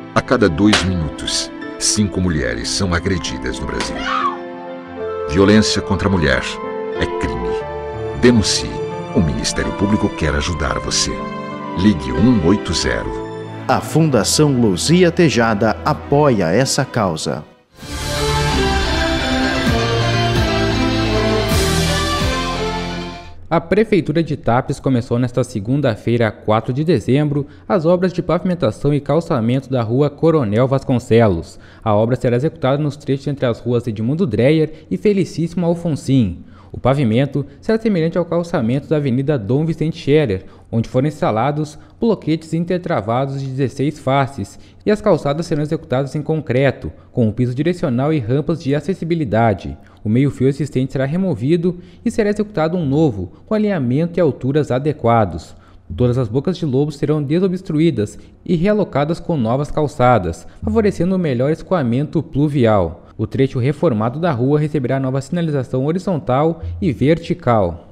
A cada 2 minutos, 5 mulheres são agredidas no Brasil. Violência contra a mulher é crime. Denuncie. O Ministério Público quer ajudar você. Ligue 180. A Fundação Luzia Tejada apoia essa causa. A Prefeitura de Tapes começou nesta segunda-feira, 4 de dezembro, as obras de pavimentação e calçamento da rua Coronel Vasconcelos. A obra será executada nos trechos entre as ruas Edmundo Dreyer e Felicíssimo Alfonsim. O pavimento será semelhante ao calçamento da Avenida Dom Vicente Scherer, onde foram instalados bloquetes intertravados de 16 faces, e as calçadas serão executadas em concreto, com um piso direcional e rampas de acessibilidade. O meio-fio existente será removido e será executado um novo, com alinhamento e alturas adequados. Todas as bocas de lobo serão desobstruídas e realocadas com novas calçadas, favorecendo o melhor escoamento pluvial. O trecho reformado da rua receberá nova sinalização horizontal e vertical.